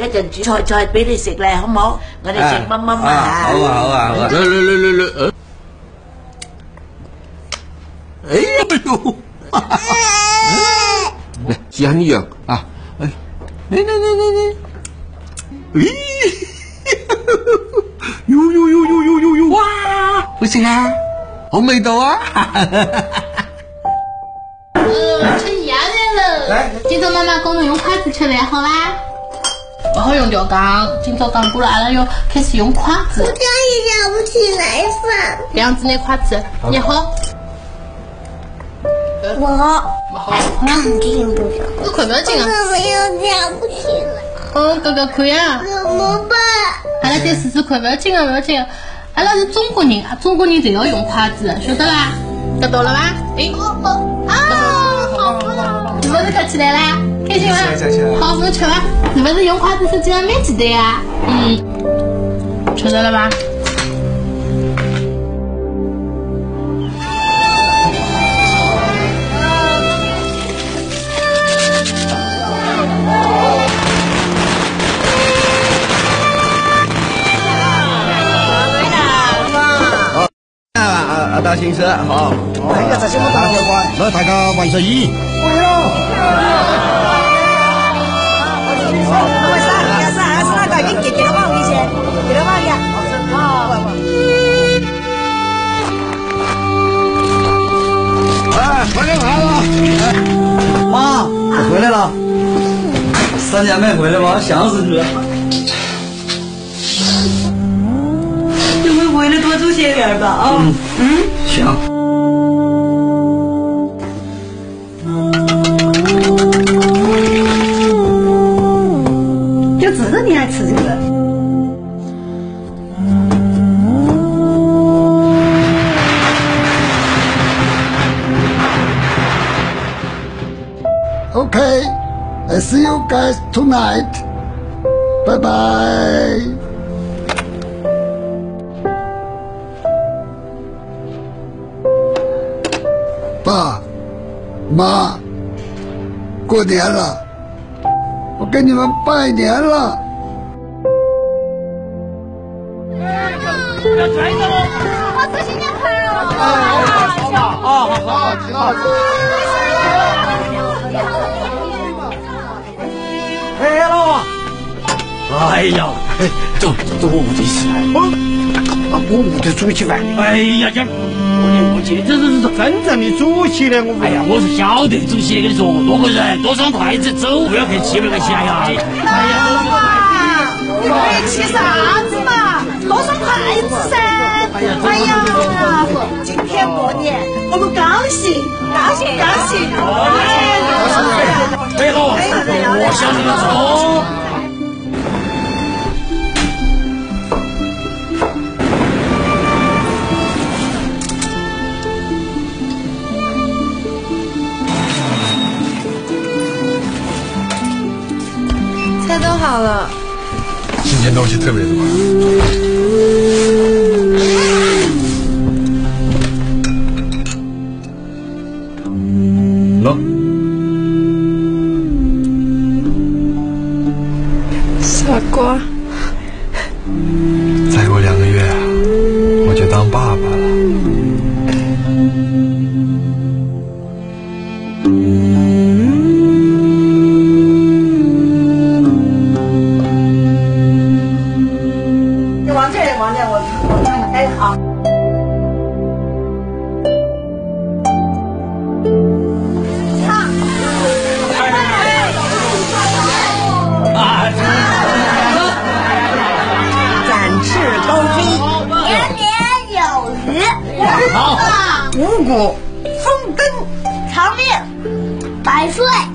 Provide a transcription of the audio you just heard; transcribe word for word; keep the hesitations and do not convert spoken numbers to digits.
一陣煮菜菜俾你食咧，好唔好？我哋食乜乜乜啊！ 好啊好啊好啊！來來來來來，哎呦！來，試下呢樣啊！哎，嚟嚟嚟嚟嚟！咦！呦呦呦呦呦呦呦！哇！好食啊！好味道啊！ 呃，吃鸭蛋了。来，今朝妈妈教侬用筷子吃饭，好吧？不好用吊缸，今朝刚过来了哟，开始用筷子。 我再也夹不起来饭。 这样子那筷子，你好。 我好，肯定不行。 我快不要紧啊！ 怎么又夹不起来？ 哦，哥哥可以啊。 怎么办？ 阿拉再试试看，不要紧啊，不要紧啊。阿拉是中国人，中国人就要用筷子，晓得吧？得到了吧？哎，啊，好棒！是不是客气来啦？开心吗？好，我们吃吧。是不是用筷子是这样蛮简单呀？嗯，吃到了吧？ 阿大先生好， 哎呀，这些我打过关， 那大家万岁意。 会了。我啥？你是还是那个？你给给了我一些，给了我一些。 哎，快点来了！ 哎，妈，我回来了。三年没回来吧，想死你了。你会回来多住些点吧啊？嗯嗯，行。就知道你爱吃这个。 Okay, I see you guys tonight. Bye bye. 爸妈，过年了，我给你们拜年了。 要拽着我！我祝新年快乐！ 啊，好好好，挺好。 哎，老王。 哎呀，走走，我屋里去。啊，我屋里煮起饭。哎呀，这过年过节，这这这真正的主席呢，我。哎呀，我是晓得主席，跟你说，多个人，多双筷子，走，不要客气，不要客气，哎呀。 哎呀，老王，你客气啥子嘛？多双筷子噻。哎呀，哎呀，今天过年，我们高兴，高兴，高兴。 哎，好，我想你走。 菜都好了。 新鲜东西特别多。 喏， 傻瓜。 再过两个月啊，我就当爸爸了。 往这往这，我我看看，哎好。展翅高飞， 年年有余。 好， 五谷丰登， 长命百岁。